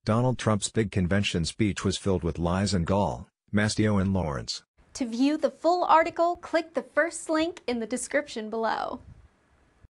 Donald Trump's big convention speech was filled with lies and gall. Mastio and Lawrence. To view the full article, click the first link in the description below.